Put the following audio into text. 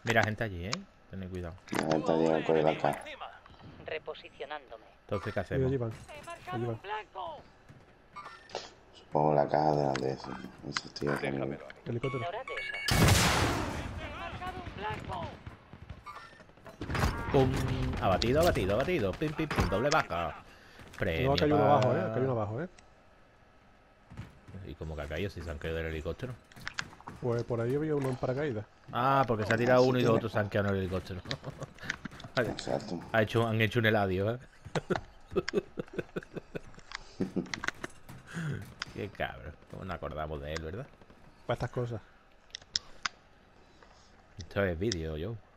Mira, gente allí, Tened cuidado. La gente llega con el AK. Reposicionándome. Entonces, ¿qué Mira, hacemos? allí van. Allí van. Supongo la caja delante de eso. Esos tíos conmigo. Helicóptero. Ignorad eso. ¡Pum! Abatido, abatido, abatido. Pim, pim, pim. Doble baja. Premio No, acá hay uno abajo, pa- acá hay uno abajo, ¿Y cómo que ha caído si se han caído del helicóptero? Pues por ahí había uno en paracaídas. Ah, porque se ha tirado Sí, uno y los tiene- otros se han quedado en el helicóptero. Exacto. Han hecho un heladio, Qué cabrón. ¿Cómo nos acordamos de él, verdad? Para estas cosas. Esto es vídeo, yo.